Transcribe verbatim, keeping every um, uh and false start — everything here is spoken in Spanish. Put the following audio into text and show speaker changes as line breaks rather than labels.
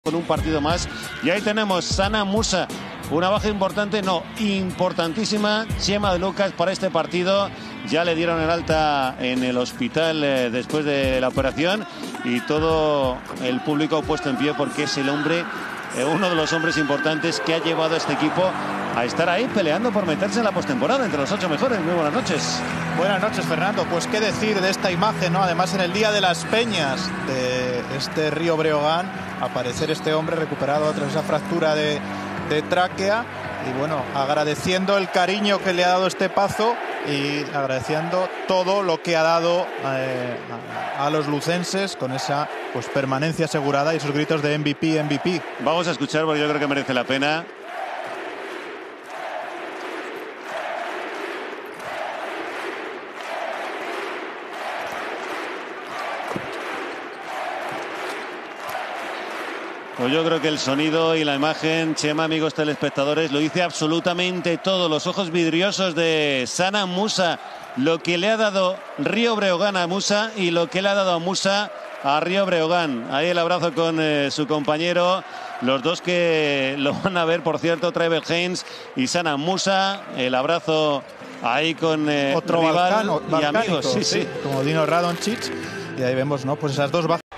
Con un partido más. Y ahí tenemos Sana Musa. Una baja importante, no, importantísima. Chema de Lucas para este partido. Ya le dieron el alta en el hospital eh, después de la operación. Y todo el público puesto en pie porque es el hombre, eh, uno de los hombres importantes que ha llevado a este equipo a estar ahí peleando por meterse en la postemporada entre los ocho mejores. Muy buenas noches.
Buenas noches, Fernando. Pues qué decir de esta imagen, ¿no? Además, en el Día de las Peñas de este Río Breogán, aparecer este hombre recuperado tras esa fractura de, de tráquea. Y bueno, agradeciendo el cariño que le ha dado este Pazo y agradeciendo todo lo que ha dado eh, a, a los lucenses con esa pues permanencia asegurada y esos gritos de M V P, M V P.
Vamos a escuchar porque yo creo que merece la pena. Pues yo creo que el sonido y la imagen, Chema, amigos telespectadores, lo dice absolutamente todo. Los ojos vidriosos de Sana Musa, lo que le ha dado Río Breogán a Musa y lo que le ha dado a Musa a Río Breogán. Ahí el abrazo con eh, su compañero, los dos que lo van a ver, por cierto, Trevor Haynes y Sana Musa. El abrazo ahí con eh,
otro
rival
balcano,
y amigos, sí,
sí,
sí.
como Dino Radonjic. Y ahí vemos, ¿no? Pues esas dos bajas.